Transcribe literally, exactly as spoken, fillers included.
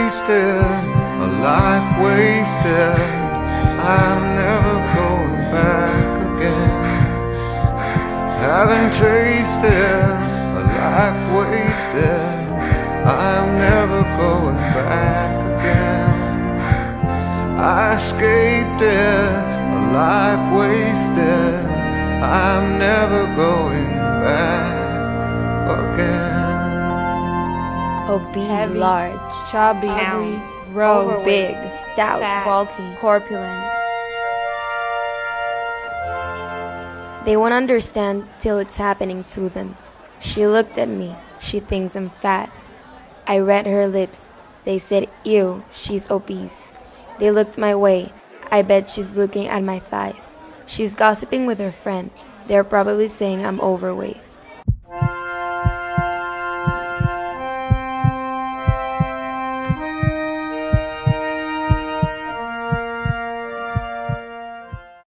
tasted a life wasted. I'm never going back again. Having tasted a life wasted, I'm never going back again. I escaped it, a life wasted, I'm never going back again. Obese, Heavy, large, chubby, pounds, row, overweight, big, stout, fat, bulky, corpulent. They won't understand till it's happening to them. She looked at me. She thinks I'm fat. I read her lips. They said, ew, she's obese. They looked my way. I bet she's looking at my thighs. She's gossiping with her friend. They're probably saying I'm overweight.